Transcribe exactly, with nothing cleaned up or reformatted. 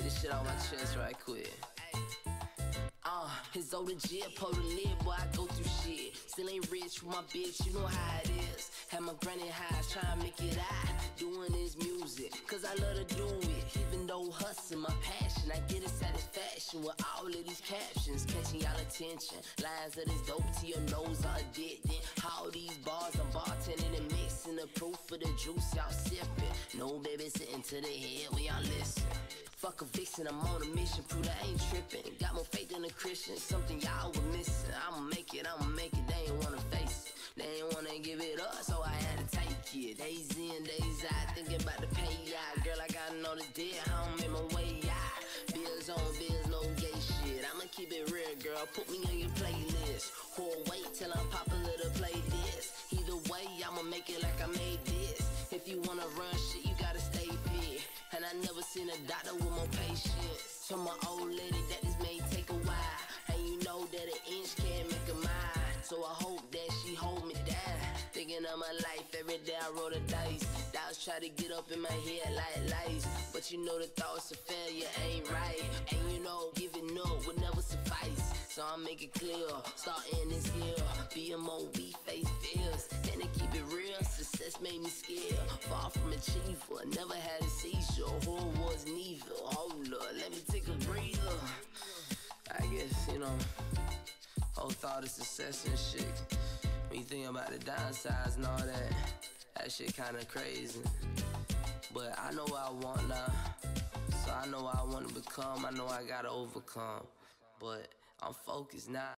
this shit on my chest right quick. Uh, his older jail, pull the lid, boy, I go through shit. Still ain't rich with my bitch, you know how it is. Had my granny high, tryna make it high. Doing this music, cause I love to do it. Even though hustling my passion, I get a satisfaction with all of these captions. Catching y'all attention, lines of this dope to your nose are addicted. All these bars, I'm bartending and mixing the proof of the juice y'all sipping. No baby sitting to the head when y'all listen. Fuck a vixen, I'm on a mission, prove that I ain't tripping. Got more faith than a Christian, something y'all were missing. I'ma make it, I'ma make it, they ain't wanna face it. They ain't wanna give it up, so I had to take it. Days in, days out, thinking about the payout. Girl, I gotta know the deal, how I'm in my way out. Bills on bills, no gay shit. I'ma keep it real, girl, put me on your playlist. Or wait till I'm popular to play this. Either way, I'ma make it like I made this. If you wanna run shit, you gotta stay fit. And I never seen a doctor with more patience. Told my old lady that this may take a while. And you know that an inch can't make a mile. So I hope that she hold me down. Thinking of my life, every day I roll the dice. Doubts try to get up in my head like lice. But you know the thoughts of failure ain't right. And you know giving up would never suffice. So I make it clear, starting this year. B M O, we face fears. And to keep it real, success made me scared. Far from achiever, never had a seizure. Horror was neither. Hold up, let me take a breather. I guess, you know, whole thought of success and shit. When you think about the downsides and all that, that shit kinda crazy. But I know what I want now. So I know what I wanna become. I know I gotta overcome. But I'm focused now.